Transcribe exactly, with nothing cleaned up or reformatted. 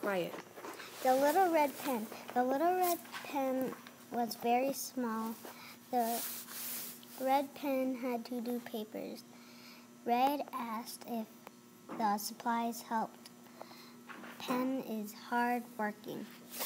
Riot. The little red pen. The little red pen was very small. The red pen had to do papers. Red asked if the supplies helped. Pen is hard working.